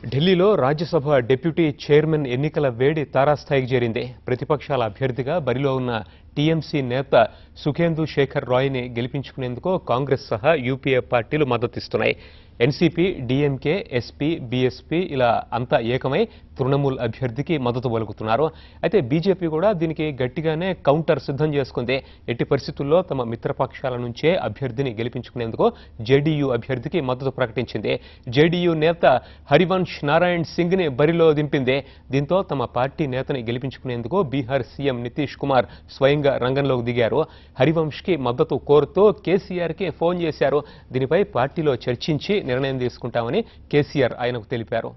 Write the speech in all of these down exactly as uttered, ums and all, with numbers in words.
ఢిల్లీలో Rajya Sabha deputy chairman ఎన్నికల వేడి తారాస్థాయికి చేరింది. ప్రతిపక్షాల అభ్యర్థిగా బరిలో ఉన్న టీఎంసీ నేత సుఖేందు శేఖర్ రాయ్ని గెలిపించుకునేందుకు కాంగ్రెస్ సహా యూపీఏ పార్టీలు మద్దతిస్తున్నాయి. ఎన్సీపీ, డీఎంకే, ఎస్పీ, బీఎస్పీ ఇలా అంతా ఏకమై తృణమూల్ అభ్యర్థికి మద్దతు పలుకుతున్నారు. అయితే బీజేపీ కూడా దీనికి గట్టిగానే కౌంటర్ సిద్ధం చేసుకుంది. ఎట్టి పరిస్థితుల్లో తమ మిత్రపక్షాల నుంచే అభ్యర్థిని గెలిపించుకునేందుకు జేడీయూ అభ్యర్థికి మద్దతు ప్రకటించింది. జేడీయూ నేత హరివంశ్ నారాయణ్ సింగ్ ని బరిలో దింపింది. దీంతో తమ పార్టీ నేతని గెలిపించుకునేందుకు బీహార్ సీఎం నితీష్ కుమార్ స్వయంగా రంగంలోకి దిగారు. హరివంశ్ కి మద్దతు కోరుతూ కేసీఆర్ కి ఫోన్ చేశారు. దీనిపై పార్టీలో చర్చించి నిర్ణయం తీసుకుంటామని కేసీఆర్ ఆయనకు తెలిపారు.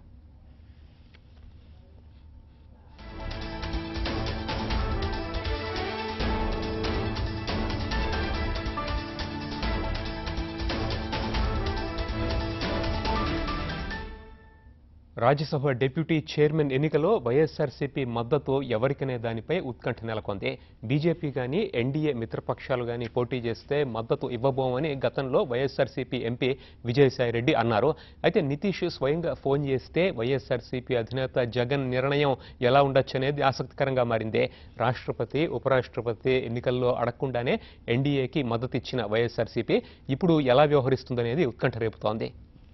రాజ్యసభ డిప్యూటీ చైర్మన్ ఎన్నికలో వైఎస్ఆర్సీపీ మద్దతు ఎవరికనే దానిపై ఉత్కంఠ నెలకొంది. బీజేపీ కానీ ఎన్డీఏ మిత్రపక్షాలు కానీ పోటీ చేస్తే మద్దతు ఇవ్వబోమని గతంలో వైఎస్ఆర్సీపీ ఎంపీ విజయసాయిరెడ్డి అన్నారు. అయితే నితీష్ స్వయంగా ఫోన్ చేస్తే వైఎస్ఆర్సీపీ అధినేత జగన్ నిర్ణయం ఎలా ఉండొచ్చనేది ఆసక్తికరంగా మారింది. రాష్ట్రపతి, ఉపరాష్ట్రపతి ఎన్నికల్లో అడగకుండానే ఎన్డీఏకి మద్దతు ఇచ్చిన వైఎస్ఆర్సీపీ ఇప్పుడు ఎలా వ్యవహరిస్తుందనేది ఉత్కంఠ రేపుతోంది.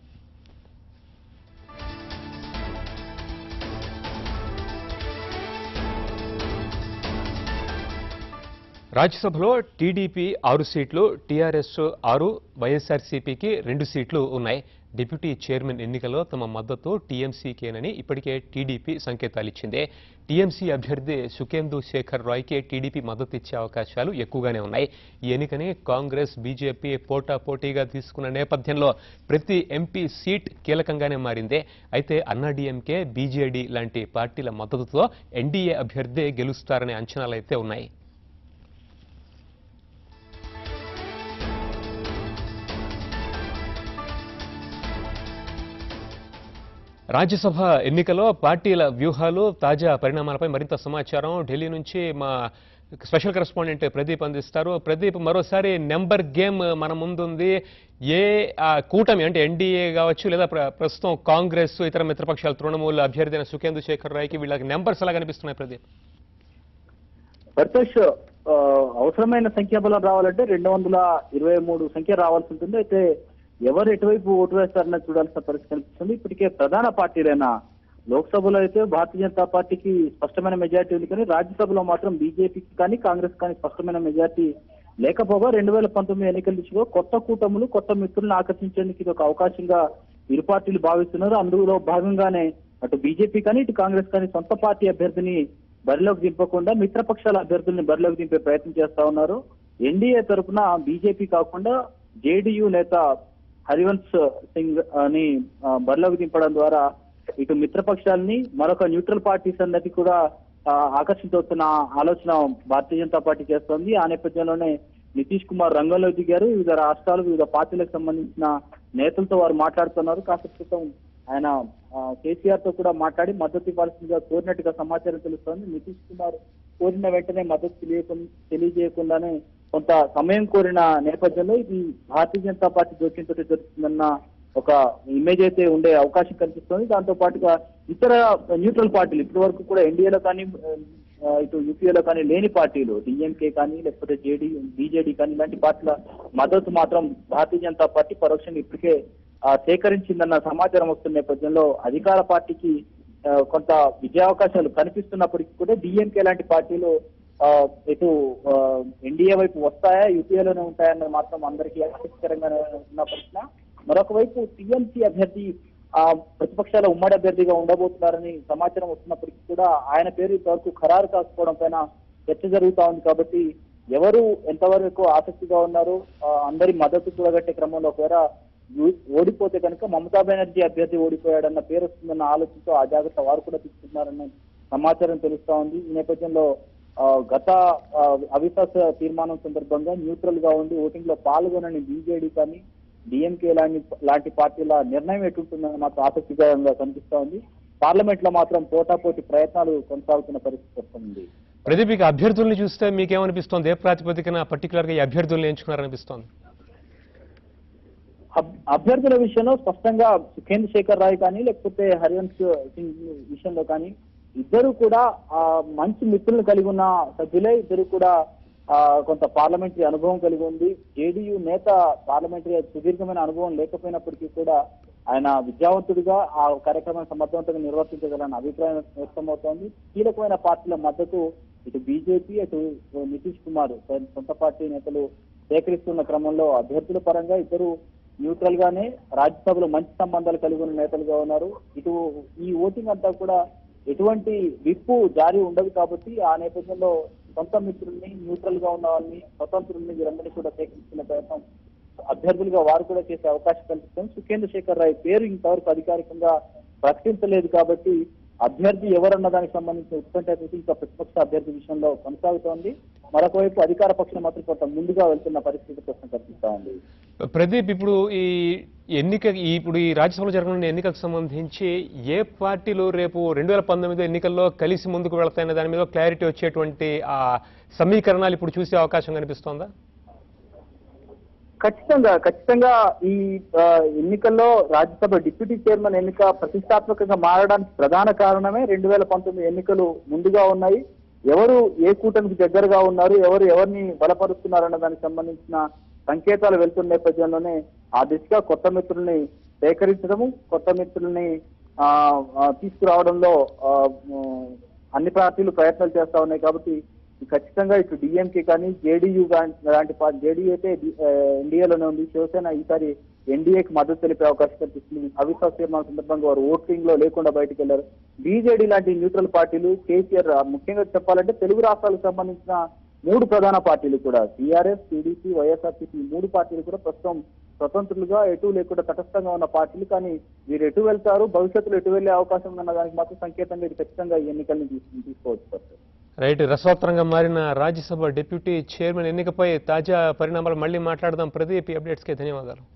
రాజ్యసభలో టీడీపీ ఆరు సీట్లు, టీఆర్ఎస్ ఆరు, వైఎస్ఆర్సీపీకి రెండు సీట్లు ఉన్నాయి. డిప్యూటీ చైర్మన్ ఎన్నికలో తమ మద్దతు టీఎంసీకేనని ఇప్పటికే టీడీపీ సంకేతాలిచ్చింది. టీఎంసీ అభ్యర్థి సుఖేందు శేఖర్ రాయ్కి టీడీపీ మద్దతు ఇచ్చే అవకాశాలు ఎక్కువగానే ఉన్నాయి. ఈ ఎన్నికని కాంగ్రెస్, బీజేపీ పోటాపోటీగా తీసుకున్న నేపథ్యంలో ప్రతి ఎంపీ సీట్ కీలకంగానే మారింది. అయితే అన్నాడీఎంకే, బీజేడీ లాంటి పార్టీల మద్దతుతో ఎన్డీఏ అభ్యర్థి గెలుస్తారనే అంచనాలైతే ఉన్నాయి. రాజ్యసభ ఎన్నికలో పార్టీల వ్యూహాలు, తాజా పరిణామాలపై మరింత సమాచారం ఢిల్లీ నుంచి మా స్పెషల్ కరెస్పాండెంట్ ప్రదీప్ అందిస్తారు. ప్రదీప్, మరోసారి నెంబర్ గేమ్ మన ముందుంది. ఏ కూటమి అంటే ఎన్డీఏ కావచ్చు లేదా ప్రస్తుతం కాంగ్రెస్, ఇతర మిత్రపక్షాల తృణమూల్ అభ్యర్థి అయిన సుఖేందు శేఖర్ రాయ్కి వీళ్ళకి నెంబర్స్ ఎలా కనిపిస్తున్నాయి ప్రదీప్? ప్రత్యక్ష అవసరమైన సంఖ్యాబలం రావాలంటే రెండు వందల ఇరవై మూడు సంఖ్య రావాల్సి ఉంటుంది. అయితే ఎవరు ఎటువైపు ఓటు వేస్తారని చూడాల్సిన పరిస్థితి కనిపిస్తుంది. ఇప్పటికే ప్రధాన పార్టీలైన లోక్సభలో అయితే భారతీయ జనతా పార్టీకి స్పష్టమైన మెజార్టీ ఉంది, కానీ రాజ్యసభలో మాత్రం బీజేపీకి కానీ కాంగ్రెస్ కానీ స్పష్టమైన మెజార్టీ లేకపోగా రెండు వేల పంతొమ్మిది ఎన్నికల దిశగా కొత్త కూటములు, కొత్త మిత్రులను ఆకర్షించేందుకు ఇది ఒక అవకాశంగా ఇరు పార్టీలు భావిస్తున్నారు. అందులో భాగంగానే అటు బీజేపీ కానీ ఇటు కాంగ్రెస్ కానీ సొంత పార్టీ అభ్యర్థిని బరిలోకి దింపకుండా మిత్రపక్షాల అభ్యర్థుల్ని బరిలోకి దింపే ప్రయత్నం చేస్తా ఉన్నారు. ఎన్డీఏ తరఫున బీజేపీ కాకుండా జేడీయూ నేత హరివంశ్ సింగ్ అని బరిలోకి దింపడం ద్వారా ఇటు మిత్రపక్షాలని, మరొక న్యూట్రల్ పార్టీస్ అందరికీ కూడా ఆకర్షించవచ్చున్న ఆలోచన భారతీయ జనతా పార్టీ చేస్తోంది. ఆ నేపథ్యంలోనే నితీష్ కుమార్ రంగంలోకి దిగారు. వివిధ రాష్ట్రాలు, వివిధ పార్టీలకు సంబంధించిన నేతలతో వారు మాట్లాడుతున్నారు. కాసేపు క్రితం ఆయన కేసీఆర్ తో కూడా మాట్లాడి మద్దతు ఇవ్వాల్సిందిగా కోరినట్టుగా సమాచారం తెలుస్తోంది. నితీష్ కుమార్ కోరిన వెంటనే మద్దతు తెలియకుండా తెలియజేయకుండానే కొంత సమయం కోరిన నేపథ్యంలో ఇది భారతీయ జనతా పార్టీ జోక్యంతో జరుగుతుందన్న ఒక ఇమేజ్ అయితే ఉండే అవకాశం కనిపిస్తుంది. దాంతో పాటుగా ఇతర న్యూట్రల్ పార్టీలు ఇప్పటి వరకు కూడా ఎన్డీఏలో కానీ ఇటు యూపీఏలో కానీ లేని పార్టీలు, డిఎంకే కానీ లేకపోతే జేడీ బీజేడీ కానీ ఇలాంటి పార్టీల మద్దతు మాత్రం భారతీయ జనతా పార్టీ పరోక్షంగా ఇప్పటికే సేకరించిందన్న సమాచారం వస్తున్న నేపథ్యంలో అధికార పార్టీకి కొంత విజయావకాశాలు కనిపిస్తున్నప్పటికీ కూడా డిఎంకే లాంటి పార్టీలు ఇటు ఎన్డీఏ వైపు వస్తాయా, యూపీఏలోనే ఉంటాయన్నది మాత్రం అందరికీ ఆసక్తికరంగా ఉన్న ప్రశ్న. మరొక వైపు టీఎంసీ అభ్యర్థి ఆ ప్రతిపక్షాల ఉమ్మడి అభ్యర్థిగా ఉండబోతున్నారని సమాచారం వస్తున్నప్పటికీ కూడా ఆయన పేరు ఇంతవరకు ఖరారు కాకపోవడం పైన చర్చ జరుగుతా ఉంది. కాబట్టి ఎవరు ఎంతవరకు ఆసక్తిగా ఉన్నారు, అందరి మద్దతు కూడగట్టే క్రమంలో ఒకవేళ ఓడిపోతే కనుక మమతా బెనర్జీ అభ్యర్థి ఓడిపోయాడన్న పేరు వస్తుందన్న ఆలోచనతో ఆ జాగ్రత్త వారు కూడా తీసుకున్నారన్న సమాచారం తెలుస్తా ఉంది. ఈ నేపథ్యంలో గత అవిశ్వాస తీర్మానం సందర్భంగా న్యూట్రల్ గా ఉండి ఓటింగ్ లో పాల్గొనని బీజేడీ కానీ డిఎంకే లాంటి లాంటి పార్టీల నిర్ణయం ఎటుంటుందని మాత్రం ఆసక్తికరంగా కనిపిస్తా ఉంది. పార్లమెంట్ లో మాత్రం పోటాపోటీ ప్రయత్నాలు కొనసాగుతున్న పరిస్థితి వస్తుంది. ప్రదీప్, అభ్యర్థుల్ని చూస్తే మీకేమనిపిస్తోంది? ఏ ప్రాతిపదికన పర్టికులర్ గా ఈ అభ్యర్థుల్ని ఎంచుకున్నారనిపిస్తోంది? అబ్- అభ్యర్థుల విషయంలో స్పష్టంగా సుఖేంద్ర శేఖర్ రాయ్ కానీ లేకపోతే హరివంశ్ సింగ్ విషయంలో కానీ ఇద్దరు కూడా ఆ మంచి మిత్రులను కలిగి ఉన్న సభ్యులే. ఇద్దరు కూడా ఆ కొంత పార్లమెంటరీ అనుభవం కలిగి ఉంది. జేడీయూ నేత పార్లమెంటరీ సుదీర్ఘమైన అనుభవం లేకపోయినప్పటికీ కూడా ఆయన విద్యావంతుడిగా ఆ కార్యక్రమాన్ని సమర్థవంతంగా నిర్వర్తించగలన్న అభిప్రాయం వ్యక్తమవుతోంది. కీలకమైన పార్టీల మద్దతు ఇటు బీజేపీ అటు నితీష్ కుమార్ సొంత పార్టీ నేతలు సేకరిస్తున్న క్రమంలో అభ్యర్థుల పరంగా ఇద్దరు న్యూట్రల్ గానే రాజ్యసభలో మంచి సంబంధాలు కలిగి ఉన్న నేతలుగా ఉన్నారు. ఇటు ఈ ఓటింగ్ అంతా కూడా ఎటువంటి విప్పు జారీ ఉండదు కాబట్టి ఆ నేపథ్యంలో సొంత మిత్రుల్ని, న్యూట్రల్ గా ఉన్న వాళ్ళని, స్వతంత్రుల్ని వీరందరినీ కూడా సేకరించిన ప్రయత్నం అభ్యర్థులుగా వారు కూడా చేసే అవకాశం కల్పిస్తుంది. సుఖేంద్ర శేఖర్ రాయ్ పేరు ఇంతవరకు అధికారికంగా ప్రకటించలేదు కాబట్టి అభ్యర్థి ఎవరన్న దానికి సంబంధించిన ఉత్కంఠ అయితే ఇంకా ప్రతిపక్ష అభ్యర్థి విషయంలో కొనసాగుతోంది. మరొక వైపు అధికార పక్షం మాత్రం కొంత ముందుగా వెళ్తున్న పరిస్థితి కోసం కనిపిస్తా ఉంది. ప్రదీప్, ఇప్పుడు ఈ ఎన్నిక ఈ- ఇప్పుడు ఈ రాజ్యసభలో జరగనున్న ఎన్నికలకు సంబంధించి ఏ పార్టీలు రేపు రెండు వేల పంతొమ్మిది ఎన్నికల్లో కలిసి ముందుకు వెళతాయనే దాని మీద క్లారిటీ వచ్చేటువంటి ఆ సమీకరణాలు ఇప్పుడు చూసే అవకాశం కనిపిస్తోందా? ఖచ్చితంగా ఖచ్చితంగా ఈ ఆ, ఎన్నికల్లో రాజ్యసభ డిప్యూటీ చైర్మన్ ఎన్నిక ప్రతిష్టాత్మకంగా మారడానికి ప్రధాన కారణమే రెండు వేల పంతొమ్మిది ఎన్నికలు ముందుగా ఉన్నాయి. ఎవరు ఏ కూటమికి దగ్గరగా ఉన్నారు, ఎవరు ఎవరిని బలపరుస్తున్నారు అన్న దానికి సంబంధించిన సంకేతాలు వెళ్తున్న నేపథ్యంలోనే ఆ దిశగా కొత్త మిత్రుల్ని సేకరించడము, కొత్త మిత్రుల్ని ఆ ఆ, తీసుకురావడంలో ఆ, ఉమ్, అన్ని పార్టీలు ప్రయత్నాలు చేస్తా ఉన్నాయి. కాబట్టి ఖచ్చితంగా ఇటు డిఎంకే కానీ జేడీయూ లాంటి పార్టీ, జేడీయూ అయితే ఎన్డీఏలోనే ఉంది, శివసేన ఈసారి ఎన్డీఏకి మద్దతు తెలిపే అవకాశం కనిపిస్తుంది. అవిశ్వాస తీర్మానం సందర్భంగా వారు ఓటింగ్ లో లేకుండా బయటకు వెళ్లారు. బీజేడీ లాంటి న్యూట్రల్ పార్టీలు, కేసీఆర్ ముఖ్యంగా చెప్పాలంటే తెలుగు రాష్ట్రాలకు సంబంధించిన మూడు ప్రధాన పార్టీలు కూడా టీఆర్ఎస్, టీడీపీ, వైఎస్ఆర్సీపీ మూడు పార్టీలు కూడా ప్రస్తుతం స్వతంత్రులుగా ఎటు లేకుండా తటస్థంగా ఉన్న పార్టీలు. కానీ వీరు ఎటు వెళ్తారు, భవిష్యత్తులో ఎటు వెళ్లే అవకాశం ఉన్న దానికి మాత్రం సంకేతంగా ఇది ఖచ్చితంగా ఈ ఎన్నికల్ని తీసుకుని తీసుకోవచ్చు. రైట్, రసవత్రంగా మారిన రాజ్యసభ డిప్యూటీ చైర్మన్ ఎన్నికపై తాజా పరిణామాలు మళ్ళీ మాట్లాడదాం. ప్రదీప్, ఈ అప్డేట్స్కి ధన్యవాదాలు.